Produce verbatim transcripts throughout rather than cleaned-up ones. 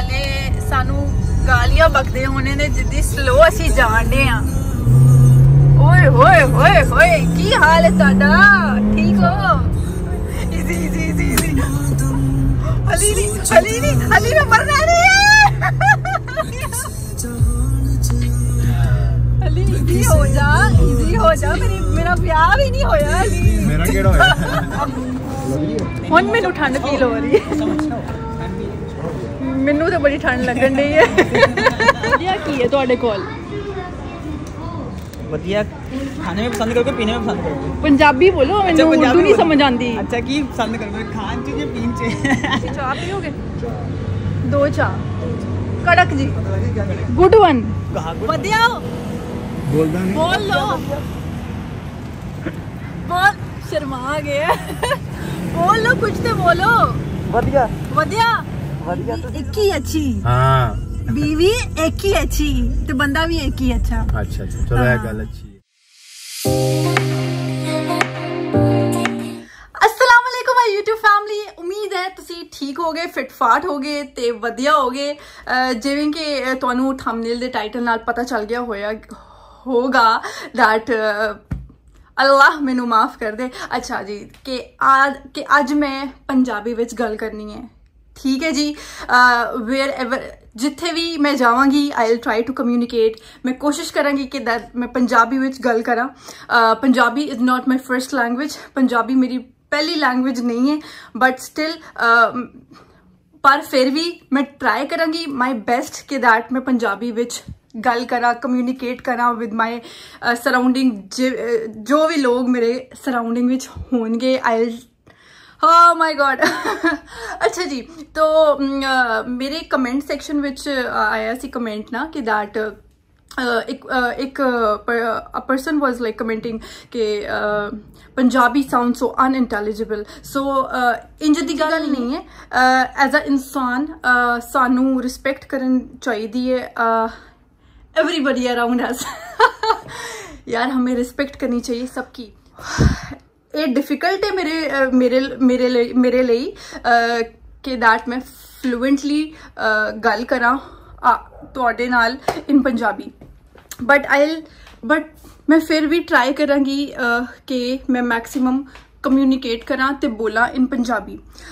वाले सानू गालियां बकदे होने ने जिद्दी स्लो असी जाने आ। ओए होए होए होए की हाल है तुहाडा? ठीक हो? इजी इजी इजी इजी हली नहीं हली नहीं हली में मरना नहीं है। हली इजी हो जा इजी हो जा मेरी मेरा ब्याह भी नहीं होया हली। मेरा केड़ा होया? हुण मैनू ठंड फील हो रही है। मैनू तो बड़ी ठंड लगन डी है। वधिया की है तुहाडे कोल? वधिया खाने में पसंद करोगे पीने में पसंद करोगे? पंजाबी बोलो मैनू उर्दू नहीं समझ आंदी। अच्छा की पसंद करोगे खान च या पीन च? तुसीं चाह पियोगे? दो चाह कड़क जी गुड वन वधिया बोलदा नहीं बोल लो बोल शर्मा गया बोल लो कुछ तो बोलो। वधिया वधिया वधिया तो एक ही अच्छी। हां बीवी एक ही अच्छी तो बंदा भी एक ही अच्छा। अच्छा अच्छा चलो ये गल अच्छी है। अस्सलाम वालेकुम माय यूट्यूब फैमिली, उम्मीद है तुसी ठीक होगे फिट फाट होगे ते वधिया होगे। जिवें कि तुहानू थंबनेल दे टाइटल नाल पता चल गया होया होगा दैट अल्लाह मैनू माफ कर दे। अच्छा जी कि आज कि अज मैं पंजाबी विच गल करनी है, ठीक है जी। वेयर एवर जिथे भी मैं जावांगी I will try to communicate. मैं कोशिश करांगी कि दैट मैं पंजाबी विच गल करा। Punjabi is not my first language, Punjabi मेरी पहली लैंग्वेज नहीं है, बट स्टिल पर फिर भी मैं ट्राई करांगी माई बेस्ट कि दैट मैं पंजाबी विच गल करा कम्यूनिकेट करा विद माई सराउंडिंग। जो भी लोग मेरे सराउंडिंग विच होंगे आई विल हाँ माय गॉड। अच्छा जी तो uh, मेरे कमेंट सेक्शन विच आया सी कमेंट ना कि दैट uh, एक uh, एक a person was like commenting कि पंजाबी साउंड सो अनइंटैलिजिबल। सो इंज दी गल नहीं है। एज अ इंसान uh, सानू रिस्पेक्ट करन चाहिदी है एवरीबडी अराउंड अस। यार हमें रिस्पेक्ट करनी चाहिए सबकी। ये डिफिकल्ट है मेरे मेरे मेरे लिए मेरे लिए कि दैट मैं फ्लुएंटली गल करा तुहाडे नाल in Punjabi, but I but मैं फिर भी ट्राई करांगी कि मैं मैक्सिमम कम्यूनिकेट करा ते बोला इन पंजाबी।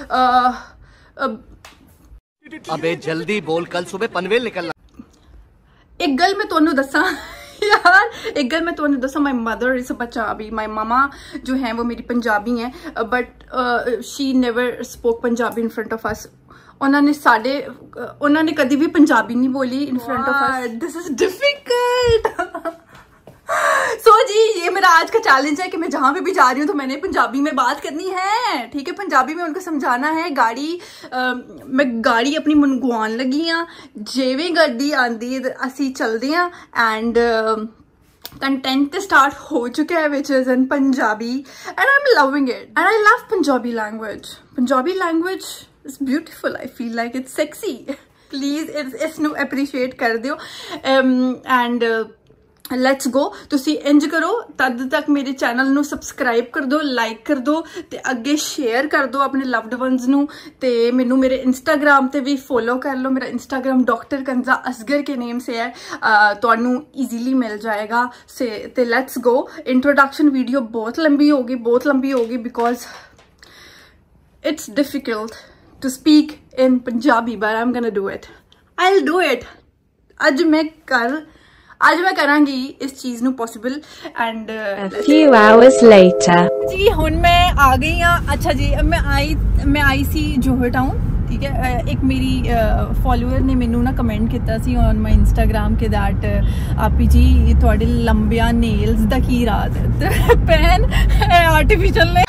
अबे जल्दी बोल कल सुबह पनवेल निकलना। एक गल मैं तुहानू दसा यार एक गल मैं तुहानू दसा my mother is Punjabi, my mama जो है वो मेरी पंजाबी हैं, but she never spoke Punjabi in front of us. उन्होंने साढ़े उन्होंने कभी भी पंजाबी नहीं बोली in front of us. This is difficult. So जी ये मेरा आज का चैलेंज है कि मैं जहां पे भी जा रही हूँ तो मैंने पंजाबी में बात करनी है, ठीक है। पंजाबी में उनको समझाना है। गाड़ी आ, मैं गाड़ी अपनी मंगवान लगी हाँ, जेवें गड्डी आंदी असी चलते हैं एंड कंटेंट तो स्टार्ट हो चुका है which is in Punjabi and I am loving it and I love Punjabi language. Punjabi language is beautiful, I feel like it's sexy. Please इसनू एप्रीशिएट कर दियो एंड लैट्स गो। तुसी इंज करो तद तक मेरे चैनल नू सबसक्राइब कर दो, लाइक कर दो ते अगे शेयर कर दो अपने लव्ड वंस नू ते मैनू मेरे इंस्टाग्राम ते भी फॉलो कर लो। मेरा इंस्टाग्राम डॉक्टर कंजा असगर के नेम से है, तुहानू ईजीली मिल जाएगा से ते लैट्स गो। इंट्रोडक्शन वीडियो बहुत लंबी होगी बहुत लंबी होगी because it's difficult to speak in Punjabi but I am gonna do it. I will do it. अज मैं कर आज मैं करांगी इस चीज नू possible and few hours later जी हुन मैं आ गई हाँ। अच्छा जी मैं आई मैं आई सी जोहर टाउन, ठीक है। एक मेरी फॉलोअर ने मैनू ना कमेंट किया सी ऑन माई इंस्टाग्राम के दैट आपी जी थोड़े लंबिया नेल्स दा की राज पैन आर्टिफिशियल ने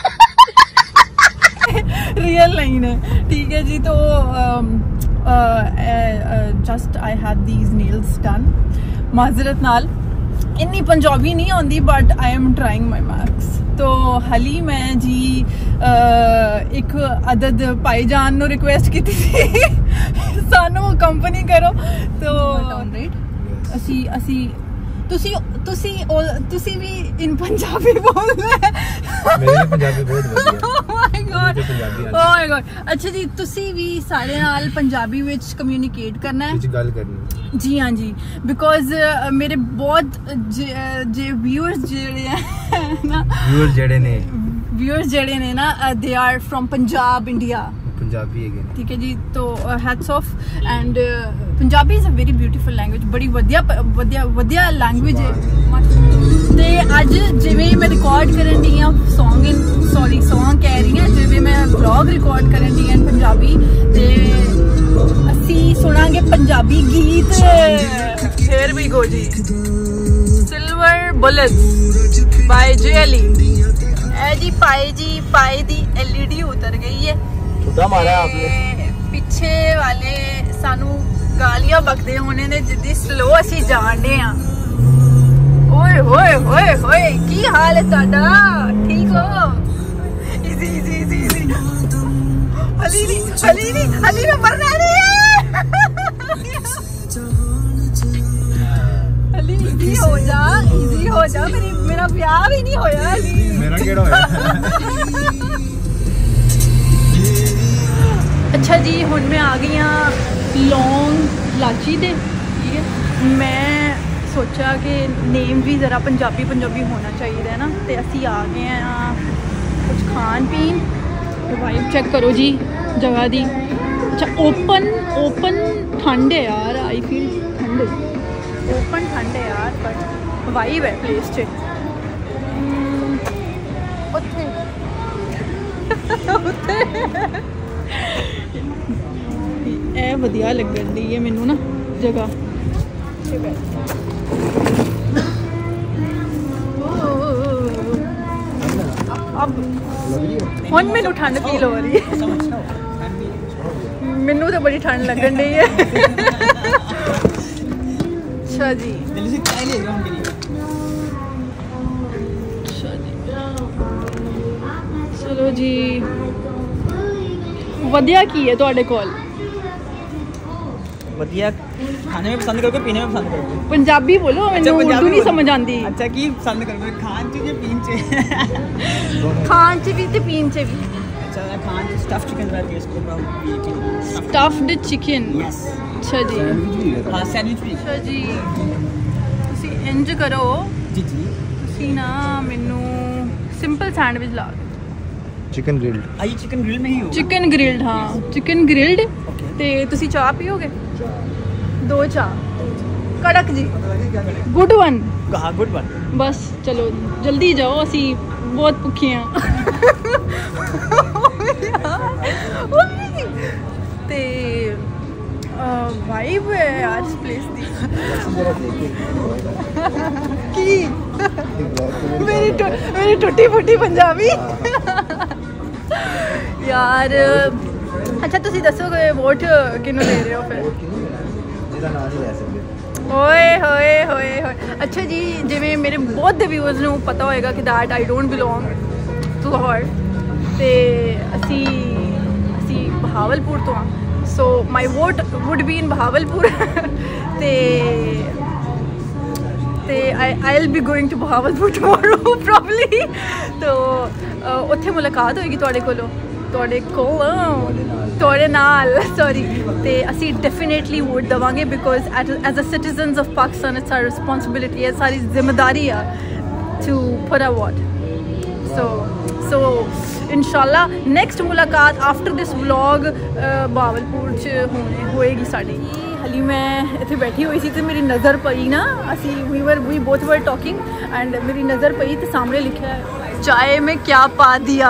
रियल नहीं है, ठीक है जी। तो just I had these nails done माजरत नाल। इन्नी पंजाबी नहीं आती but I am trying my max. तो हली मैं जी एक अदद भाईजान नु रिक्वेस्ट की थी सानू कंपनी करो तो असी असी ਤੁਸੀਂ ਤੁਸੀਂ ਤੁਸੀਂ ਵੀ ਇਨ ਪੰਜਾਬੀ ਬੋਲਦੇ ਮੇਰੇ ਪੰਜਾਬੀ ਬਹੁਤ ਵਧੀਆ ਓ ਮਾਈ ਗॉड ਓ ਮਾਈ ਗॉड ਅੱਛਾ ਜੀ ਤੁਸੀਂ ਵੀ ਸਾਡੇ ਨਾਲ ਪੰਜਾਬੀ ਵਿੱਚ ਕਮਿਊਨੀਕੇਟ ਕਰਨਾ ਹੈ ਵਿੱਚ ਗੱਲ ਕਰਨੀ ਜੀ ਹਾਂ ਜੀ ਬਿਕੋਜ਼ ਮੇਰੇ ਬਹੁਤ ਜੇ ਵਿਊਅਰਸ ਜਿਹੜੇ ਹੈ ਨਾ ਵਿਊਅਰਸ ਜਿਹੜੇ ਨੇ ਵਿਊਅਰਸ ਜਿਹੜੇ ਨੇ ਨਾ they are from Punjab India Punjabi है ठीक है जी तो hats off and Punjabi is a very beautiful language बड़ी वधिया वधिया वधिया लैंग्वेज है ते अज जिवें मैं रिकॉर्ड करन दी हां सॉन्ग इन सॉरी सॉन्ग कह रही हां जिवें मैं व्लॉग रिकॉर्ड करन दी हां पंजाबी ते असी सुनांगे पंजाबी गीत हियर वी गो जी सिल्वर बुलेट्स बाय जेली ए जी पाए जी पाए दी एलईडी उतर गई है मारा आपने पिछे वाले सानू गालियां बकदे होने ने जिद्दी स्लो असी जाने आ ओए होए होए होए की हाल है ताड़ा ठीक हो easy easy easy easy Ali नी अली नी अली ने मरना नहीं है अली इजी हो जा इजी हो जा मेरी मेरा ब्याह भी नहीं होया अली मेरा केड़ा होया अच्छा जी हुण मैं आ गई हाँ लौंग लाची दे ठीक है मैं सोचा कि नेम भी ज़रा पंजाबी पंजाबी होना चाहिए है ना तो असी आ गए हैं कुछ खान पीन वाइब चेक करो जी जगह दी अच्छा ओपन ओपन ठंड है यार आई फील ठंड ओपन ठंड है यार बट वाइब है प्लेस च उत्थे उत्थे ਇਹ ਵਧੀਆ ਲੱਗਣ ਦੀ ਹੈ ਮੈਨੂੰ ਨਾ ਜਗ੍ਹਾ अब ਹੁਣ ਮੈਨੂੰ ਠੰਡ ਫੀਲ ਹੋ ਰਹੀ ਹੈ ਮੈਨੂੰ ਤਾਂ ਬੜੀ ਠੰਡ ਲੱਗਣ ਦੀ ਹੈ अच्छा जी चलो जी वधिया की है ਤੁਹਾਡੇ ਕੋਲ वधिया खाने में पसंद करोगे पीने में पसंद करोगे पंजाबी बोलो मैंने उर्दू नहीं समझ आती अच्छा की पसंद करोगे खान च पीन च खान च भी ते पीन च भी अच्छा खान च स्टफ्ड चिकन दा टेस्ट करो स्टफ्ड चिकन यस अच्छा जी हां सैंडविच भी अच्छा जी ਤੁਸੀਂ ਇੰਜ ਕਰੋ जी जी ਤੁਸੀਂ ਨਾ ਮੈਨੂੰ ਸਿੰਪਲ ਸੈਂਡਵਿਚ ਲਾ ਦਿਓ चिकन ग्रिल्ड आई चिकन ग्रिल में ही हो चिकन ग्रिल्ड हाँ चिकन ग्रिल्ड ते तुसी चाह पियोगे दो चाह कड़क जी गुड वन कहा गुड वन बस चलो जल्दी जाओ असी बहुत भुखे हैं ते वाइब है यार इस प्लेस दी की मेरी मेरी टुटी फुटी पंजाबी यार अच्छा तुसी दसोगे वोट किन्नू दे रहे हो फिर ਇਹਦਾ ਨਾਂ ਨਹੀਂ ਲੈ ਸਕਦੇ ओए होए होए होए अच्छा जी जिवें मेरे बहुत व्यूअर्स ਨੂੰ ਪਤਾ ਹੋਏਗਾ ਕਿ that I don't belong to Lahore ਤੇ ਅਸੀਂ ਅਸੀਂ ਬਹਾਵਲਪੁਰ ਤੋਂ ਆ so my vote would be in Bahawalpur ਤੇ ਤੇ I I'll be going to Bahawalpur tomorrow probably तो ਉੱਥੇ ਮੁਲਾਕਾਤ ਹੋਏਗੀ ਤੁਹਾਡੇ ਕੋਲੋਂ ਤੁਹਾਡੇ ਕੋਲ ਤੁਹਾਡੇ ਨਾਲ ਸੌਰੀ ਤੇ ਅਸੀਂ ਡੈਫੀਨੇਟਲੀ ਵੋਟ ਦਵਾਂਗੇ because as a citizens of Pakistan it's our responsibility ਹੈ ਸਾਰੀ ਜ਼ਿੰਮੇਵਾਰੀ ਆ ਟੂ ਪੁੱਟ ਅ ਵੋਟ ਸੋ ਸੋ ਇਨਸ਼ਾਅੱਲਾ ਨੈਕਸਟ ਮੁਲਾਕਾਤ ਆਫਟਰ ਦਿਸ ਵਲੌਗ ਬਾਵਲਪੁਰ 'ਚ ਹੋਣੇ ਹੋਏਗੀ ਸਾਡੀ ਹਾਲੀ ਮੈਂ ਇੱਥੇ ਬੈਠੀ ਹੋਈ ਸੀ ਤੇ ਮੇਰੀ ਨਜ਼ਰ ਪਈ ਨਾ ਅਸੀਂ ਵੀ ਵਰ ਵੀ ਬੋਥ ਵਰ ਟਾਕਿੰਗ ਐਂਡ ਮੇਰੀ ਨਜ਼ਰ ਪਈ ਤੇ ਸਾਹਮਣੇ ਲਿਖਿਆ ਹੈ ਚਾय में क्या पा दिया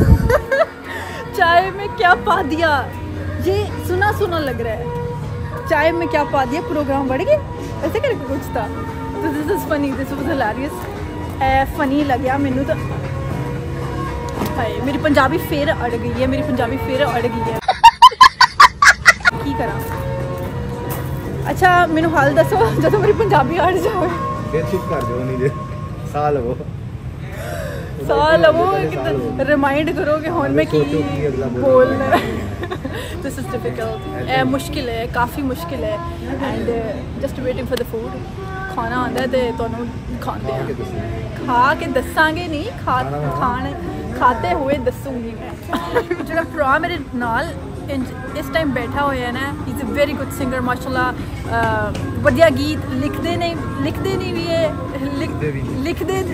चाय में क्या पा दिया ये सुना सुना लग रहा है चाय में क्या पा दिया प्रोग्राम बढ़ गए ऐसे करके कुछ था तो this is funny this was hilarious funny लग्या मैनू तो हाय मेरी पंजाबी फिर अड़ गई है मेरी पंजाबी फिर अड़ गई है की करा अच्छा मैनू हाल दसो जब मेरी पंजाबी अड़ जाए फिर चुप कर दो नहीं दे साल वो साल वो रिमाइंड करो कि हुन मैं की बोलना दिस इज डिफिकल्ट मुश्किल है काफ़ी मुश्किल है and just waiting for the food ਖਾਣਾ ਆਉਂਦਾ ਤੇ ਤੁਹਾਨੂੰ ਖਾਂਦੇ ਖਾ ਕੇ ਆ ਦੱਸੋ। ਖਾ ਕੇ ਦੱਸਾਂਗੇ ਨਹੀਂ ਖਾ ਖਾਣਾ ਵਾ। ਖਾਣ ਖਾਤੇ ਹੋਏ ਦੱਸੂਗੀ ਮੈਂ ਜਿਹੜਾ ਭਰਾ ਮੇਰੇ ਨਾਲ ਇੰਜ- ਇਸ ਟਾਈਮ ਬੈਠਾ ਹੋਇਆ ਨਾ ਹੀ is a very good singer ਮਾਸ਼ਾਅੱਲਾ ਵਧੀਆ ਗੀਤ ਲਿਖਦੇ ਨੇ ਲਿਖਦੇ ਨਹੀਂ ਵੀ ਇਹ ਲਿਖਦੇ ਵੀ ਨਹੀਂ। ਲਿਖਦੇ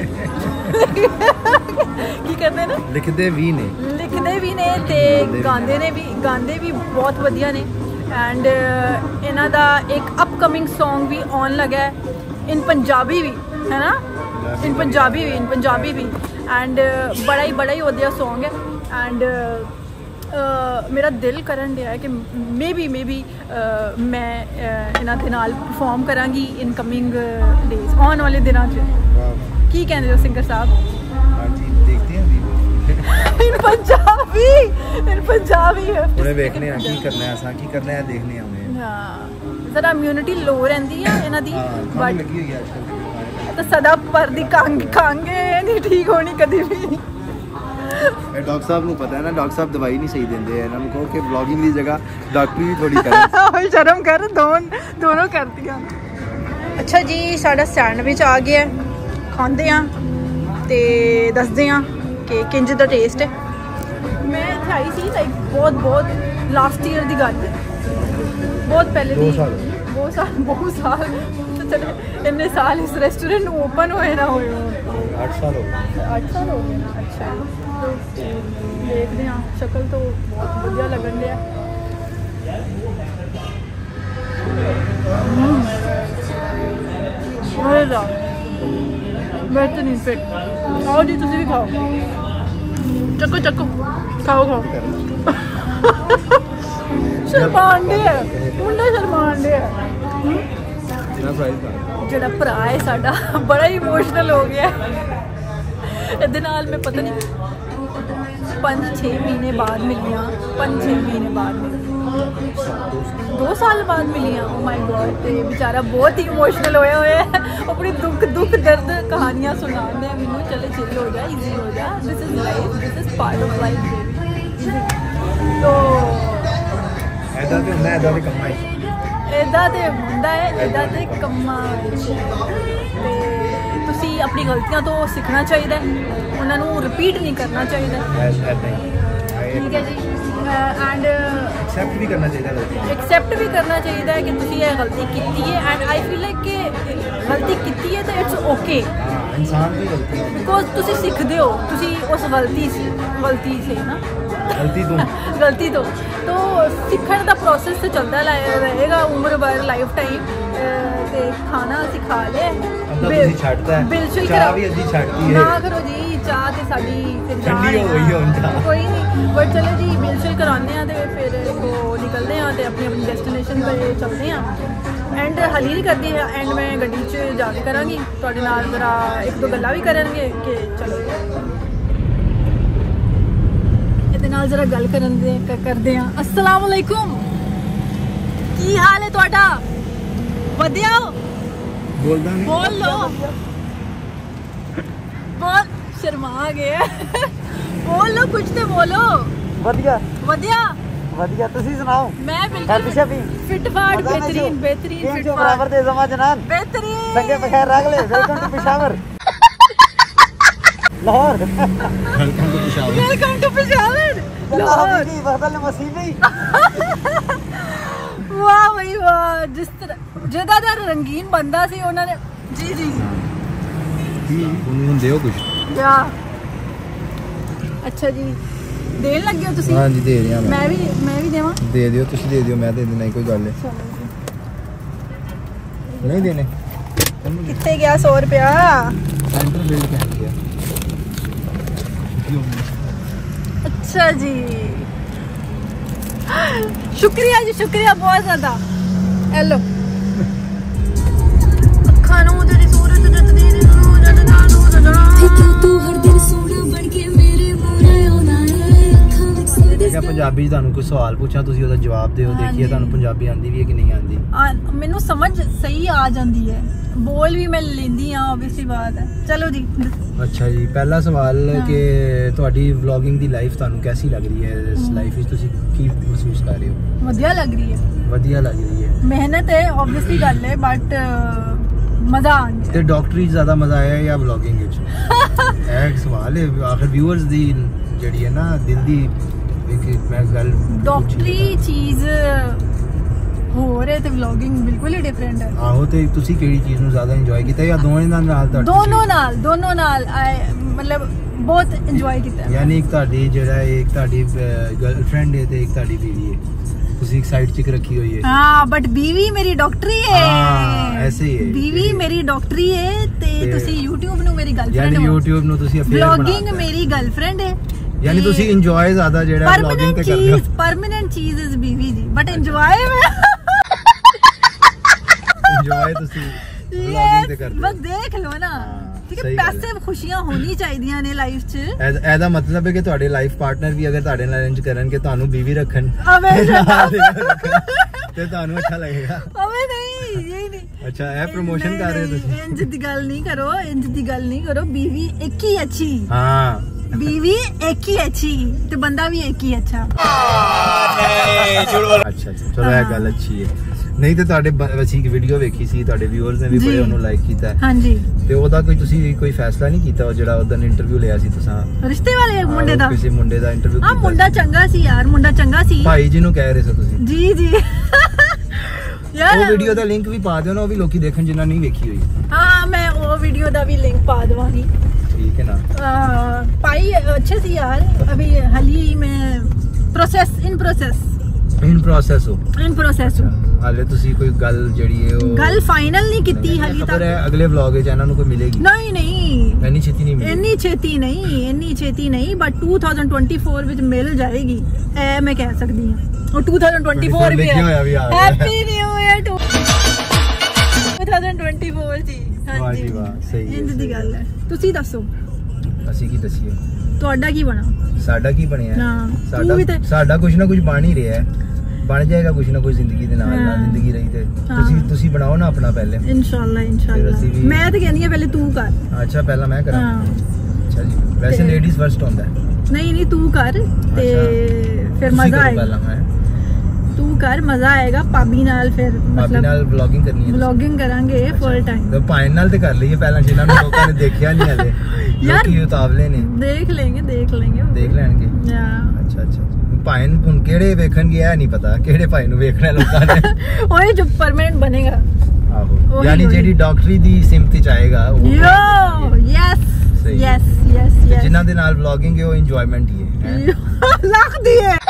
ਕੀ ਕਰਦੇ ਨੇ ਲਿਖਦੇ ਵੀ ਨੇ ਲਿਖਦੇ ਵੀ ਨੇ ਤੇ ਗਾਉਂਦੇ ਨੇ ਵੀ ਗਾਉਂਦੇ ਵੀ ਬਹੁਤ ਵਧੀਆ ਨੇ ਐਂਡ ਇਹਨਾਂ ਦਾ ਇੱਕ ਅਪਕਮਿੰਗ Song ਵੀ ਆਉਣ ਲੱਗਾ ਹੈ ਇਨ ਪੰਜਾਬੀ ਵੀ ਹੈ ਨਾ ਇਨ ਪੰਜਾਬੀ ਵੀ ਇਨ ਪੰਜਾਬੀ ਵੀ ਐਂਡ ਬੜਾ ਹੀ ਬੜਾ ਹੀ ਵਧੀਆ Song ਹੈ ਐਂਡ ਮੇਰਾ ਦਿਲ ਕਰਨ ਡਿਆ ਹੈ ਕਿ ਮੇ ਬੀ ਮੇ ਬੀ ਮੈਂ ਇਹਨਾਂ ਦੇ ਨਾਲ ਪਰਫਾਰਮ ਕਰਾਂਗੀ ਇਨ ਕਮਿੰਗ ਡੇਜ਼ ਆਉਣ ਵਾਲੇ ਦਿਨਾਂ 'ਚ ਵਾਹ ਵਾਹ ਕੀ ਕਹਿੰਦੇ ਹੋ ਸਿੰਗਰ ਸਾਹਿਬ ਹਾਂਜੀ ਦੇਖਦੇ ਹਾਂ ਵੀ ਇਨ ਪੰਜਾਬੀ ਇਨ ਪੰਜਾਬੀ ਉਹਨੇ ਵੇਖਨੇ ਆ ਕੀ ਕਰਨਾ ਹੈ ਅਸਾਂ ਕੀ ਕਰਨਾ ਹੈ ਦੇਖਨੇ ਆਉਂਦੇ ਹਾਂ ਜ਼ਰਾ ਇਮਿਊਨਿਟੀ ਲੋ ਰਹਿੰਦੀ ਆ ਇਹਨਾਂ ਦੀ ਹਾਂ ਬਟ ਕਾਫੀ ਲੱਗੀ ਹੋਈ ਹੈ ਅੱਜ ਕੱਲ੍ਹ ਤਾਂ ਸਦਾ ਪਰ ਦੀ ਕੰਗ ਖਾਂਗੇ ਨਹੀਂ ਠੀਕ ਹੋਣੀ ਕਦੀ ਵੀ ਇਹ ਡਾਕਟਰ ਸਾਹਿਬ ਨੂੰ ਪਤਾ ਹੈ ਨਾ ਡਾਕਟਰ ਸਾਹਿਬ ਦਵਾਈ ਨਹੀਂ ਸਹੀ ਦਿੰਦੇ ਇਹਨਾਂ ਨੂੰ ਕਹੋ ਕਿ ਵਲੌਗਿੰਗ ਦੀ ਜਗ੍ਹਾ ਡਾਕਟਰੀ ਵੀ ਥੋੜੀ ਕਰੇ ਓਏ ਸ਼ਰਮ ਕਰ ਦੋਨ ਦੋਨੋਂ ਕਰਦੀਆਂ ਅੱਛਾ ਜੀ ਸਾਡਾ ਸੈਂਡਵਿਚ ਆ ਗਿਆ ਖਾਂਦੇ ਆ ਤੇ ਦੱਸਦੇ ਆ ਕਿ ਕਿੰਜ ਦਾ ਟੇਸਟ ਹੈ ਮੈਂ ਇੱਥੇ ਆਈ ਸੀ ਲਾਈਕ ਬਹੁਤ ਬਹੁਤ ਲਾਸਟ ਈਅਰ ਦੀ ਗੱਲ ਹੈ ਬਹੁਤ ਪਹਿਲੇ ਦੋ ਦੀ ਸਾਲ। ਬਹੁਤ ਸਾਲ ਬਹੁਤ ਸਾਲ ਤਾਂ ਚਲੇ ਇੰਨੇ ਸਾਲ ਇਸ ਰੈਸਟੋਰੈਂਟ ਨੂੰ ਓਪਨ ਹੋਏ ਨਾ ਹੋਏ ਹੋਣ। ਅੱਠ ਸਾਲ ਹੋ ਗਏ ਅੱਠ ਸਾਲ ਹੋ ਗਏ ਨਾ ਅੱਛਾ ਦੇਖਦੇ ਹਾਂ ਸ਼ਕਲ ਤੋਂ ਬਹੁਤ ਵਧੀਆ ਲੱਗਣ ਡਿਆ ਮਜ਼ਾ ਬਿਹਤਰੀਨ ਫਿੱਟ ਖਾਓ ਜੀ ਤੁਸੀਂ ਵੀ ਖਾਓ ਚੱਕੋ ਚੱਕੋ ਖਾਓ ਖਾਓ ਸ਼ਰਮਾਨ ਦੇ ਮੁੰਡਾ ਸ਼ਰਮਾਨ ਦੇ ਕਿੰਨਾ ਪ੍ਰਾਈਸ ਦਾ ਜਿਹੜਾ ਭਰਾ ਹੈ ਸਾਡਾ ਬੜਾ ਇਮੋਸ਼ਨਲ ਹੋ ਗਿਆ ਇਹਦੇ ਨਾਲ ਮੈਂ ਪਤਾ ਨਹੀਂ ਪੰਜ ਛੇ ਮਹੀਨੇ ਬਾਅਦ ਮਿਲੀਆਂ ਪੰਜ ਛੇ ਮਹੀਨੇ ਬਾਅਦ ਮਿਲੀਆਂ ਦੋ ਸਾਲ ਬਾਅਦ ਮਿਲੀਆਂ ਓ ਮਾਈ ਗॉड ਤੇ ਵਿਚਾਰਾ ਬਹੁਤ ਹੀ ਇਮੋਸ਼ਨਲ ਹੋਇਆ ਹੋਇਆ ਹੈ ਆਪਣੀ ਦੁੱਖ ਦੁੱਖ ਦਰਦ ਕਹਾਣੀਆਂ ਸੁਣਾਉਂਦੇ ਮੈਨੂੰ ਚਲੇ ਚਿਲ ਹੋ ਜਾ ਈਜ਼ੀ ਹੋ ਜਾ this is life this is part of life ਤੋ ਐਦਾਂ ਤੇ ਹੁੰਦਾ ਐਦਾਂ ਦੇ ਕੰਮਾਂ 'ਚ ਇੱਦਾਂ ਤੇ ਹੁੰਦਾ ਹੈ ਇੱਦਾਂ ਦੇ ਕੰਮਾਂ ਵਿੱਚ ਤੇ ਤੁਸੀਂ ਆਪਣੀ ਗਲਤੀਆਂ ਤੋਂ ਸਿੱਖਣਾ ਚਾਹੀਦਾ ਹੈ ਉਹਨਾਂ ਨੂੰ ਰਿਪੀਟ ਨਹੀਂ ਕਰਨਾ ਚਾਹੀਦਾ ਐਦਾਂ ਹੀ ਠੀਕ ਹੈ ਜੀ ਐਂਡ ਐਕਸੈਪਟ ਵੀ ਕਰਨਾ ਚਾਹੀਦਾ ਲੋਕਾਂ ਐਕਸੈਪਟ ਵੀ ਕਰਨਾ ਚਾਹੀਦਾ ਹੈ ਕਿ ਤੁਸੀਂ ਇਹ ਗਲਤੀ ਕੀਤੀ ਹੈ ਐਂਡ ਆਈ ਫੀਲ ਲਾਈਕ ਕਿ ਗਲਤੀ ਕੀਤੀ ਹੈ ਤਾਂ ਇਟਸ ਓਕੇ ਹਾਂ ਇਨਸਾਨ ਦੀ ਗਲਤੀ ਹੈ ਬਿਕੋਜ਼ ਤੁਸੀਂ ਸਿੱਖਦੇ ਹੋ ਤੁਸੀਂ ਉਸ ਗਲਤੀ ਸੀ ਗਲਤੀ ਸੇ ਨਾ ਗਲਤੀ ਤੋਂ ਗਲਤੀ ਤੋਂ तो सीखने का प्रोसेस तो चलता रहेगा उम्र भर लाइफ टाइम ते खाना ਅਸੀਂ ਖਾ ਲਿਆ ਬਿਲ ਛੱਡਦਾ ਬਿਲਕੁਲ ਚਾਹ ਵੀ ਅੱਧੀ ਛੱਡਦੀ ਹੈ ਨਾ ਕਰੋ ਜੀ ਚਾਹ ਤੇ ਸਾਡੀ ਫਿਰ ਠੰਡੀ ਹੋ ਗਈ ਹੁਣ ਚਾਹ ਕੋਈ ਨਹੀਂ ਬਟ ਚਲੋ ਜੀ ਬਿਲਕੁਲ ਕਰਾਉਂਦੇ ਆ ਤੇ ਫਿਰ ਉਹ ਨਿਕਲਦੇ ਆ ਤੇ ਆਪਣੀ ਆਪਣੀ ਡੈਸਟੀਨੇਸ਼ਨ ਤੇ ਚੱਲਦੇ ਆ ਐਂਡ ਹਾਲੀ ਨਹੀਂ ਕਰਦੀ ਹੈ ਐਂਡ ਮੈਂ ਗੱਡੀ 'ਚ ਜਾ ਕੇ ਕਰਾਂਗੀ ਤੁਹਾਡੇ ਨਾਲ ਜ਼ਰਾ ਇੱਕ ਦੋ ਗੱਲਾਂ ਵੀ ਕਰਾਂਗੇ ਕਿ ਚਲੋ ਇਹਦੇ ਨਾਲ ਜ਼ਰਾ ਗੱਲ ਕਰਨ ਦੇ ਕਰਦੇ ਆ अस्सलाम वालेकुम ਕੀ ਹਾਲ ਹੈ ਤੁਹਾਡਾ ਵਧੀਆ ਬੋਲਦਾ ਨਹੀਂ ਬੋਲ ਲੋ ਬੋਲ ਸ਼ਰਮਾ ਗਿਆ ਬੋਲ ਲੋ ਕੁਝ ਤੇ ਬੋਲੋ ਵਧੀਆ ਵਧੀਆ ਵਧੀਆ ਤੁਸੀਂ ਸੁਣਾਓ ਮੈਂ ਹੈਪੀ ਬਿਲਕੁਲ ਸ਼ਾਪੀ ਫਿਟ ਫਾਟ ਬਿਹਤਰੀਨ ਬਿਹਤਰੀਨ ਫਿਟ ਬਰਾਬਰ ਫਾਟ ਦੇ ਜ਼ਮਾ ਜਨਾਨ ਬਿਹਤਰੀਨ ਸੰਗੇ ਬਖੈਰ रख ले welcome to Peshawar Lahore welcome to Peshawar welcome to Peshawar Lahore की बदल मसीबी ਵਾਹ ਬਈ ਵਾਹ ਜਿਸ ਤਰ੍ਹਾਂ ਜਿਹਦਾ ਦਾ ਰੰਗੀਨ ਬੰਦਾ ਸੀ ਉਹਨਾਂ ਨੇ ਜੀ ਜੀ ਕੀ ਉਹਨੂੰ ਦਿਓ ਕੁਝ ਕਿਆ ਅੱਛਾ ਜੀ ਦੇਣ ਲੱਗੇ ਹੋ ਤੁਸੀਂ ਹਾਂਜੀ ਦੇ ਰਿਹਾ ਮੈਂ ਮੈਂ ਵੀ ਮੈਂ ਵੀ ਦੇਵਾਂ ਦੇ ਦਿਓ ਤੁਸੀਂ ਦੇ ਦਿਓ ਮੈਂ ਦੇ ਦੇਣਾ ਕੋਈ ਗੱਲ ਚਲੋ ਜੀ ਨਹੀਂ ਦੇਣੇ ਕਿੱਥੇ ਗਿਆ ਸੌ ਰੁਪਿਆ ਸੈਂਟਰ ਬਿਲਡ ਕਰ ਗਿਆ ਅੱਛਾ ਜੀ ਸ਼ੁਕਰੀਆ ਜੀ ਸ਼ੁਕਰੀਆ ਬਹੁਤ ਜ਼ਿਆਦਾ ਹੈਲੋ ਅੱਖਾਂ ਨੂੰ ਤੇਰੀ ਸੂਰਤ ਜੱਟਦੀ ਦੀ ਨੂੰ ਜੱਟਦਾ ਨੂੰ ਜੱਟਣਾ ਤੂੰ ਹਰ ਦਿਨ ਸੋਹਣਾ ਬਣ ਕੇ ਮੇਰੇ ਮੂਹਰੇ ਆਉਣਾ ਹੈ ਅੱਖਾਂ ਵਿੱਚ ਮੈਂ ਕਿਹਾ ਪੰਜਾਬੀ 'ਚ ਤੁਹਾਨੂੰ ਕੋਈ ਸਵਾਲ ਪੁੱਛਾਂ ਤੁਸੀਂ ਉਹਦਾ ਜਵਾਬ ਦਿਓ ਦੇਖੀਏ ਤੁਹਾਨੂੰ ਪੰਜਾਬੀ ਆਉਂਦੀ ਵੀ ਹੈ ਕਿ ਨਹੀਂ ਆਉਂਦੀ ਆ ਮੈਨੂੰ ਸਮਝ ਸਹੀ ਆ ਜਾਂਦੀ ਹੈ ਬੋਲ ਵੀ ਮੈਂ ਲੈਂਦੀ ਆ ਆਬਵੀਅਸਲੀ ਬਾਤ ਹੈ ਚਲੋ ਜੀ ਅੱਛਾ ਜੀ ਪਹਿਲਾ ਸਵਾਲ ਕਿ ਤੁਹਾਡੀ ਵਲੌਗਿੰਗ ਦੀ ਲਾਈਫ ਤੁਹਾਨੂੰ ਕੈਸੀ ਲੱਗ ਰਹੀ ਹੈ ਇਸ ਲਾਈਫ ਵਿੱਚ ਤੁਸੀਂ ਕੀ ਮਹਿਸੂਸ ਕਰ ਰਹੇ ਹੋ ਵਧੀਆ ਲੱਗ ਰਹੀ ਹੈ ਵਧੀਆ ਲੱਗ ਰਹੀ ਹੈ ਮਿਹਨਤ ਹੈ ਆਬਵੀਅਸਲੀ ਗੱਲ ਹੈ ਬਟ ਮਜ਼ਾ ਆ ਗਿਆ। ਤੇ ਡਾਕਟਰੀ ਜ਼ਿਆਦਾ ਮਜ਼ਾ ਆਇਆ ਜਾਂ ਵਲੌਗਿੰਗ ਵਿੱਚ? ਇਹ ਇੱਕ ਸਵਾਲ ਹੈ ਆਖਰ ਵਿਊਅਰਸ ਦੀ ਜਿਹੜੀ ਹੈ ਨਾ ਦਿਲ ਦੀ ਇੱਕ ਮੈਂ ਗੱਲ ਡਾਕਟਰੀ ਚੀਜ਼ ਹੋਰ ਹੈ ਤੇ ਵਲੌਗਿੰਗ ਬਿਲਕੁਲ ਹੀ ਡਿਫਰੈਂਟ ਹੈ। ਆਹੋ ਤੇ ਤੁਸੀਂ ਕਿਹੜੀ ਚੀਜ਼ ਨੂੰ ਜ਼ਿਆਦਾ ਇੰਜੋਏ ਕੀਤਾ ਜਾਂ ਦੋਵੇਂ ਨਾਲ ਨਾਲ ਤੁਹਾਡੀ? ਦੋਨੋਂ ਨਾਲ ਦੋਨੋਂ ਨਾਲ I- ਮਤਲਬ ਬਹੁਤ ਇੰਜੋਏ ਕੀਤਾ। ਯਾਨੀ ਇੱਕ ਤੁਹਾਡੀ ਜਿਹੜਾ ਇੱਕ ਤੁਹਾਡੀ ਗਰਲਫ੍ਰੈਂਡ ਹੈ ਤੇ ਇੱਕ ਤੁਹਾਡੀ ਬੀਵੀ ਹੈ, ਤੁਸੀਂ ਇੱਕ ਸਾਈਡ ਚਿਕ ਰੱਖੀ ਹੋਈ ਹੈ। ਹਾਂ ਬਟ ਬੀਵੀ ਮੇਰੀ ਡਾਕਟਰੀ ਹੈ। ਹਾਂ, ਐਸੇ ਹੀ ਹੈ। ਬੀਵੀ ਮੇਰੀ ਡਾਕਟਰੀ ਹੈ ਤੇ ਤੇ ਤੁਸੀਂ YouTube ਨੂੰ ਮੇਰੀ ਗਰਲਫ੍ਰੈਂਡ ਯਾਨੀ ਹੋ। YouTube ਨੂੰ ਤੁਸੀਂ ਅਫੇਅਰ ਵਲੌਗਿੰਗ ਬਣਾਤਾ। ਮੇਰੀ ਗਰਲਫ੍ਰੈਂਡ ਹੈ। ਯਾਨੀ ਤੁਸੀਂ ਇੰਜੋਏ ਜ਼ਿਆਦਾ ਜਿਹੜਾ ਵਲੌਗਿੰਗ ਪਰਮਨੈਂਟ ਤੇ ਕਰਦੇ ਹੋ। ਚੀਜ਼ ਪਰਮਨੈਂਟ ਚੀਜ਼ ਇਜ਼ ਬੀਵੀ ਜੀ ਬਟ ਇੰਜੋਏ ਮੈਂ ਇੰਜੋਏ ਤੁਸੀਂ ਵਲੌਗਿੰਗ ਤੇ ਕਰਦੇ ਬਸ ਹੋ। ਦੇਖ ਲਓ ਨਾ ਹਾਂ, ਠੀਕ ਹੈ। ਸਹੀ ਗੱਲ ਹੈ। ਪੈਸੇ ਖੁਸ਼ੀਆਂ ਹੋਣੀ ਚਾਹੀਦੀਆਂ ਨੇ ਲਾਈਫ 'ਚ। ਐ- ਇਹਦਾ ਮਤਲਬ ਹੈ ਕਿ ਤੁਹਾਡੇ ਲਾਈਫ ਪਾਰਟਨਰ ਵੀ ਅਗਰ ਤੁਹਾਡੇ ਨਾਲ ਇੰਜ ਕਰਨ ਕਿ ਤੁਹਾਨੂੰ ਬੀਵੀ ਰੱਖਣ ਹਮੇਸ਼ਾ ਤੇ ਤੁਹਾਨੂੰ ਅੱਛਾ ਲੱਗੇਗਾ। ਅਵੇ ਨਹੀਂ ਇਹ ਨਹੀਂ। ਅੱਛਾ ਇਹ ਪ੍ਰੋਮੋਸ਼ਨ ਕਰ ਰਹੇ ਹੋ ਤੁਸੀਂ? ਇੰਜ ਦੀ ਗੱਲ ਨਹੀਂ ਕਰੋ ਇੰਜ ਦੀ ਗੱਲ ਨਹੀਂ ਕਰੋ। ਬੀਵੀ ਇੱਕ ਹੀ ਅੱਛੀ ਹਾਂ ਬੀਵੀ ਇੱਕ ਹੀ ਅੱਛੀ ਤੇ ਬੰਦਾ ਵੀ ਇੱਕ ਹੀ ਅੱਛਾ। ਅੱਛਾ ਅੱਛਾ ਚਲੋ ਇਹ ਗੱਲ ਅੱਛੀ ਹੈ। ਨਹੀਂ ਤੇ ਤੁਹਾਡੇ ਅਸੀਂ ਇੱਕ ਵੀਡੀਓ ਵੇਖੀ ਸੀ ਤੁਹਾਡੇ ਵਿਊਅਰਸ ਨੇ ਵੀ ਬੜੇ ਉਹਨੂੰ ਲਾਈਕ ਕੀਤਾ ਹਾਂਜੀ ਤੇ ਉਹਦਾ ਕੋਈ ਤੁਸੀਂ ਕੋਈ ਫੈਸਲਾ ਨਹੀਂ ਕੀਤਾ ਉਹ ਜਿਹੜਾ ਉਹਦਾ ਇੰਟਰਵਿਊ ਲਿਆ ਸੀ ਤੁਸੀਂ ਰਿਸ਼ਤੇ ਵਾਲੇ ਮੁੰਡੇ ਦਾ? ਕਿਸੇ ਮੁੰਡੇ ਦਾ ਇੰਟਰਵਿਊ ਹਾਂ ਕੀਤਾ ਮੁੰਡਾ ਚੰਗਾ ਸੀ ਯਾਰ ਮੁੰਡਾ ਚੰਗਾ ਸੀ। ਭਾਈ ਜੀ ਨੂੰ ਕਹਿ ਰਹੇ ਸੀ ਤੁਸੀਂ? ਜੀ ਜੀ ਯਾਰ ਉਹ ਵੀਡੀਓ ਦਾ ਲਿੰਕ ਵੀ ਪਾ ਦਿਓ ਨਾ ਉਹ ਵੀ ਲੋਕੀ ਦੇਖਣ ਜਿਨ੍ਹਾਂ ਨਹੀਂ ਵੇਖੀ ਹੋਈ। ਹਾਂ ਮੈਂ ਉਹ ਵੀਡੀਓ ਦਾ ਵੀ ਲਿੰਕ ਪਾ ਦਵਾਂਗੀ। ठीक है ना? पाई अच्छे से यार अभी हाल ही में process in process in process हो इन प्रोसेस हो हाले ਤੁਸੀਂ ਕੋਈ ਗੱਲ ਜਿਹੜੀ ਹੈ ਉਹ ਗੱਲ ਫਾਈਨਲ ਨਹੀਂ ਕੀਤੀ ਹਾਲੀ ਖਬਰ ਤੱਕ। ਹੈ ਅਗਲੇ ਵਲੌਗ ਵਿੱਚ ਇਹਨਾਂ ਨੂੰ ਕੋਈ ਮਿਲੇਗੀ? ਨਹੀਂ ਨਹੀਂ ਇੰਨੀ ਛੇਤੀ ਨਹੀਂ ਮਿਲੇਗੀ। ਇੰਨੀ ਛੇਤੀ ਨਹੀਂ ਇੰਨੀ ਛੇਤੀ ਨਹੀਂ ਬਟ ਦੋ ਹਜ਼ਾਰ ਚੌਵੀ ਵਿੱਚ ਮਿਲ ਜਾਏਗੀ ਇਹ ਮੈਂ ਕਹਿ ਸਕਦੀ ਹਾਂ। ਉਹ ਦੋ ਹਜ਼ਾਰ ਚੌਵੀ ਵੀ ਲਿਖਿਆ ਹੋਇਆ ਵੀ ਆ ਗਿਆ। ਹੈਪੀ ਨਿਊ ਇਅਰ ਦੋ ਹਜ਼ਾਰ ਚੌਵੀ ਜੀ। ਵਾਹ ਜੀ ਵਾਹ ਸਹੀ ਹੈ। ਇੰਜ ਦੀ ਗੱਲ ਹੈ। ਤੁਸੀਂ ਦੱਸੋ ਅਸੀਂ ਕੀ ਦੱਸੀਏ ਤੁਹਾਡਾ ਕੀ ਬਣਾ? ਸਾਡਾ ਕੀ ਬਣਿਆ? ਹਾਂ, ਤੂੰ ਸਾਡਾ ਵੀ ਤੇ- ਸਾਡਾ ਕੁਝ ਨਾ ਕੁਝ ਬਣ ਹੀ ਰਿਹਾ ਹੈ ਬਣ ਜਾਏਗਾ ਕੁਝ ਨਾ ਕੁਝ ਜ਼ਿੰਦਗੀ ਦੇ ਨਾਲ ਨਾਲ ਹਾਂ। ਜ਼ਿੰਦਗੀ ਰਹੀ ਤੇ ਹਾਂ। ਤੁਸੀਂ ਤੁਸੀਂ ਬਣਾਓ ਨਾ ਆਪਣਾ ਪਹਿਲੇ। ਇਨਸ਼ਾਅੱਲਾ ਫਿਰ ਇਨਸ਼ਾਅੱਲਾ ਅਸੀਂ ਵੀ- ਮੈਂ ਤਾਂ ਕਹਿੰਦੀ ਆ ਪਹਿਲੇ ਤੂੰ ਕਰ। ਅੱਛਾ ਪਹਿਲਾਂ ਮੈਂ ਕਰਾਂ? ਹਾਂ ਅੱਛਾ ਜੀ ਵੈਸੇ ਤੇ- ਲੇਡੀਜ਼ ਫਰਸਟ ਹੁੰਦਾ ਹੈ। ਨਹੀਂ ਨਹੀਂ ਤੂੰ ਕਰ ਤੇ ਫਿਰ ਤੁਸੀਂ ਮਜ਼ਾ ਕਰੋ ਆਏਗਾ। ਪਹਿਲਾਂ ਮੈਂ ਤੂੰ ਕਰ ਮਜ਼ਾ ਆਏਗਾ ਭਾਬੀ ਨਾਲ ਫਿਰ ਭਾਬੀ ਮਤਲਬ ਨਾਲ ਵਲੌਗਿੰਗ ਕਰਨੀ ਹੈ। ਵਲੌਗਿੰਗ ਕਰਾਂਗੇ ਫੁੱਲ ਟਾਈਮ। ਤੇ ਭਾਈ ਨਾਲ ਤੇ ਕਰ ਲਈਏ ਪਹਿਲਾਂ ਜਿਨ੍ਹਾਂ ਨੂੰ ਲੋਕਾਂ ਨੇ ਦੇਖਿਆ ਨਹੀਂ ਹਲੇ ਯਾਰ- ਲੋਕੀ ਉਤਾਵਲੇ ਨੇ ਦੇਖ ਲੈਂਗੇ ਦੇਖ ਲੈਂਗੇ ਦੇਖ ਲੈਣਗੇ। ਯਾ ਅੱਛਾ ਅੱਛਾ ਭਾਈ ਨੂੰ ਹੁਣ ਕਿਹੜੇ ਵੇਖਣਗੇ ਇਹ ਨਹੀਂ ਪਤਾ ਕਿਹੜੇ ਭਾਈ ਨੂੰ ਵੇਖਣਾ ਲੋਕਾਂ ਨੇ। ਓਏ ਜੋ ਪਰਮਾਨੈਂਟ ਬਣੇਗਾ। ਆਹੋ ਉਹੀ, ਯਾਨੀ ਉਹੀ। ਜਿਹੜੀ ਡਾਕਟਰੀ ਦੀ ਸਿਮਤੀ ਚਾਹੇਗਾ ਉਹ ਯੋ ਯੈਸ ਸਹੀ। ਯੈਸ ਯੈਸ ਤੇ ਯੈਸ ਜਿਨ੍ਹਾਂ ਦੇ ਨਾਲ ਵਲੌਗਿੰਗ ਹੈ ਉਹ ਇੰਜੋਇਮੈਂਟ ਹੀ ਹੈ ਹੈਂ? ਲੱਗਦੀ ਹੈ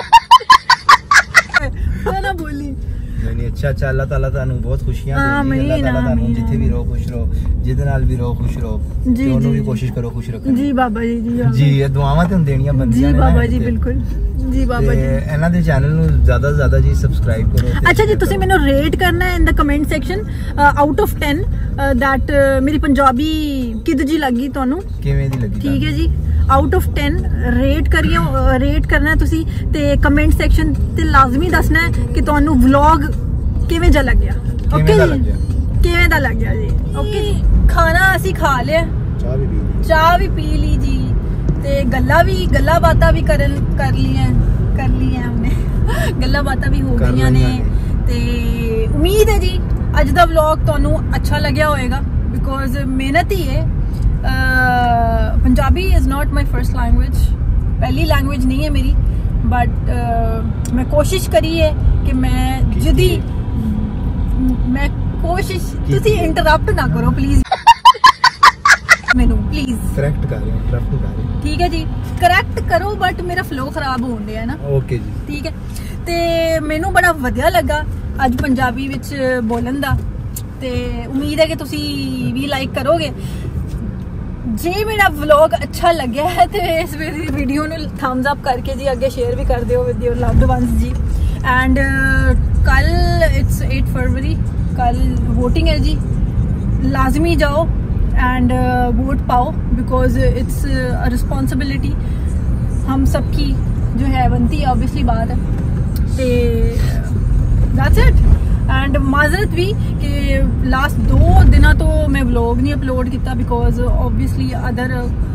ਨਾ ਬੋਲੀ। ਨਹੀਂ ਨਹੀਂ ਅੱਛਾ ਅੱਛਾ ਅੱਲਾਹ ਤਾਲਾ ਤੁਹਾਨੂੰ ਬਹੁਤ ਖੁਸ਼ੀਆਂ ਦੇਵੇ ਆਮੀਨ, ਅੱਲਾਹ ਤਾਲਾ ਤੁਹਾਨੂੰ ਆਮੀਨ, ਜਿੱਥੇ ਵੀ ਰਹੋ ਖੁਸ਼ ਰਹੋ ਜਿਹਦੇ ਨਾਲ ਵੀ ਰਹੋ ਖੁਸ਼ ਰਹੋ ਜੀ, ਤੇ ਉਹਨੂੰ ਜੀ, ਵੀ ਕੋਸ਼ਿਸ਼ ਕਰੋ ਖੁਸ਼ ਰੱਖਣ ਜੀ ਦੀ। ਬਾਬਾ ਜੀ ਜੀ ਬਾਬਾ। ਜੀ ਇਹ ਦੁਆਵਾਂ ਤੇ ਹੁਣ ਦੇਣੀਆਂ ਜੀ ਬੰਦੀਆਂ ਨੇ ਨਾ ਬਾਬਾ ਇਹ ਜੀ ਤੇ। ਬਿਲਕੁਲ ਜੀ ਬਾਬਾ ਤੇ ਜੀ। ਇਹਨਾਂ ਦੇ ਚੈਨਲ ਨੂੰ ਜ਼ਿਆਦਾ ਤੋਂ ਜ਼ਿਆਦਾ ਜੀ ਸਬਸਕ੍ਰਾਈਬ ਕਰੋ ਤੇ ਅੱਛਾ ਜੀ share ਤੁਸੀਂ ਕਰੋ। ਮੈਨੂੰ ਰੇਟ ਕਰਨਾ ਹੈ in the comment section out of ਦਸ ਦੈਟ ਮੇਰੀ ਪੰਜਾਬੀ ਕਿਦ ਜੀ ਲੱਗੀ ਤੁਹਾਨੂੰ ਕਿਵੇਂ ਦੀ ਲੱਗੀ ਠੀਕ ਹੈ ਜੀ ਆਊਟ ਆਫ ਦਸ ਰੇਟ ਕਰਿਓ ਰੇਟ ਕਰਨਾ ਹੈ ਤੁਸੀਂ ਤੇ ਕਮੈਂਟ ਸੈਕਸ਼ਨ ਤੇ ਲਾਜ਼ਮੀ ਦੱਸਣਾ ਹੈ ਕਿ ਤੁਹਾਨੂੰ ਵਲੌਗ ਕਿਵੇਂ ਜਿਹਾ ਲੱਗਿਆ। ਕਿਵੇਂ ਓਕੇ ਦਾ ਜੀ ਲੱਗਿਆ? ਕਿਵੇਂ ਦਾ ਲੱਗਿਆ ਜੀ ਓਕੇ ਜੀ। ਖਾਣਾ ਅਸੀਂ ਖਾ ਲਿਆ ਚਾਹ ਵੀ ਪੀ ਲਈ ਚਾਹ ਵੀ ਪੀ ਲਈ ਜੀ ਤੇ ਗੱਲਾਂ ਵੀ ਗੱਲਾਂ ਬਾਤਾਂ ਵੀ ਕਰਨ ਕਰ ਲਈਆਂ ਕਰ ਲਈਆਂ हमने ਗੱਲਾਂ ਬਾਤਾਂ ਵੀ ਹੋ ਕਰ ਗਈਆਂ ਨੇ ਲਈਆਂ ਤੇ ਉਮੀਦ ਹੈ ਜੀ ਅੱਜ ਦਾ ਵਲੌਗ ਤੁਹਾਨੂੰ ਅੱਛਾ ਲੱਗਿਆ ਹੋਵੇਗਾ ਬਿਕੋਜ਼ ਮਿਹਨਤ ਹੀ ਹੈ। Ah, Punjabi is not my first language ਪਹਿਲੀ ਲੈਂਗੁਏਜ ਨਹੀਂ ਹੈ ਮੇਰੀ ਬਟ ਮੈਂ ਕੋਸ਼ਿਸ਼ ਕਰੀ ਹੈ ਕਿ ਮੈਂ ਜਿੱਦੀ ਮੈਂ ਕੋਸ਼ਿਸ਼ ਤੁਸੀਂ ਇੰਟਰਰਪਟ ਨਾ ਕਰੋ ਪਲੀਜ਼ ਮੈਨੂੰ ਪਲੀਜ਼ ਕਰੈਕਟ ਕਰ ਰਹੇ ਹਾਂ ਕਰੈਕਟ ਕਰ ਰਹੇ ਠੀਕ ਹੈ ਜੀ ਕਰੈਕਟ ਕਰੋ ਬਟ ਮੇਰਾ ਫਲੋ ਖਰਾਬ ਹੋਣ ਡਿਆ ਨਾ ਹਾਂ ਓਕੇ ਜੀ ਠੀਕ ਹੈ ਤੇ ਮੈਨੂੰ ਬੜਾ ਵਧੀਆ ਲੱਗਾ ਅੱਜ ਪੰਜਾਬੀ ਵਿੱਚ ਬੋਲਣ ਦਾ ਤੇ ਉਮੀਦ ਹੈ ਕਿ ਤੁਸੀਂ ਵੀ ਲਾਈਕ ਕਰੋਗੇ। ਜੇ ਮੇਰਾ ਵਲੌਗ ਅੱਛਾ ਲੱਗਿਆ ਹੈ ਤੇ ਇਸ ਵੀਡੀਓ ਨੂੰ ਥੰਬਸ ਅਪ ਕਰਕੇ ਜੀ ਅੱਗੇ ਸ਼ੇਅਰ ਵੀ ਕਰ ਦਿਓ ਵਿਦ ਯੋਰ ਲਵਡ ਵਨਸ ਜੀ ਐਂਡ ਕੱਲ ਇਟਸ ਅੱਠ ਫਰਵਰੀ ਕੱਲ ਵੋਟਿੰਗ ਹੈ ਜੀ ਲਾਜ਼ਮੀ ਜਾਓ एंड वोट पाओ बिकॉज इट्स अ रिस्पॉन्सिबिलिटी हम सबकी जो है बनती है ऑब्वियसली बात है ते दैट्स इट एंड माजरत भी कि लास्ट दो दिनों तो मैं व्लॉग नहीं अपलोड किया बिकॉज ऑब्वियसली अदर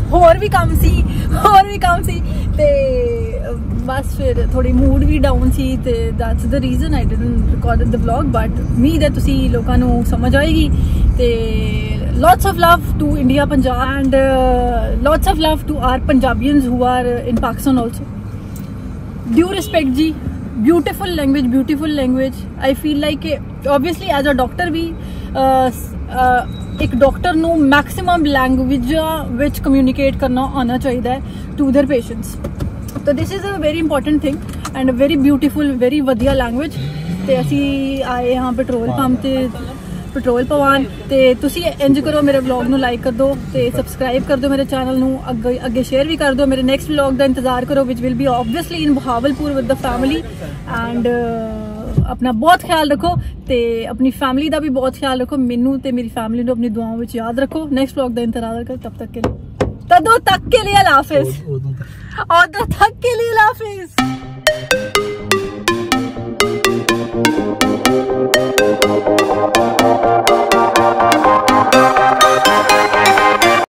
ਹੋਰ ਵੀ ਕੰਮ ਸੀ ਹੋਰ ਵੀ ਕੰਮ ਸੀ ਤੇ ਬਸ ਫਿਰ ਥੋੜੀ ਮੂਡ ਵੀ ਡਾਊਨ ਸੀ ਤੇ that's the reason I didn't record the vlog but ਉਮੀਦ ਹੈ ਤੁਸੀਂ ਲੋਕਾਂ ਨੂੰ ਸਮਝ ਆਏਗੀ ਤੇ lots of love to India Punjab and uh, lots of love to our Punjabians who are in Pakistan also. Due respect ji, beautiful language, beautiful language. I feel like obviously as a doctor we uh, uh, एक doctor ਨੂੰ maximum language ਵਿੱਚ communicate करना आना चाहिए to their patients तो this is a very important thing and very beautiful very वधिया language ਤੇ ਅਸੀਂ ਆਏ ਹਾਂ ਪੈਟਰੋਲ ਪੰਪ ਤੇ ਪੈਟਰੋਲ ਪਵਾਉਣ ਤੇ ਤੁਸੀਂ ਇੰਜ ਕਰੋ ਮੇਰੇ ਵਲੌਗ ਨੂੰ ਲਾਈਕ ਕਰ ਦਿਓ ਤੇ ਸਬਸਕ੍ਰਾਈਬ ਕਰ ਦਿਓ ਮੇਰੇ ਚੈਨਲ ਨੂੰ ਅੱਗੇ ਅੱਗੇ ਸ਼ੇਅਰ ਵੀ ਕਰ ਦਿਓ ਮੇਰੇ ਨੈਕਸਟ ਵਲੌਗ ਦਾ ਇੰਤਜ਼ਾਰ ਕਰੋ which will be obviously in Bahawalpur with the family and अपना बहुत ख्याल रखो ते अपनी फैमिली का भी बहुत ख्याल रखो मैनू ते मेरी फैमिली को अपनी दुआओं में याद रखो नेक्स्ट व्लॉग का इंतजार कर तब तक के लिए तदों तक के लिए अल्लाह हाफिज़ उदों तक के लिए अल्लाह हाफिज़।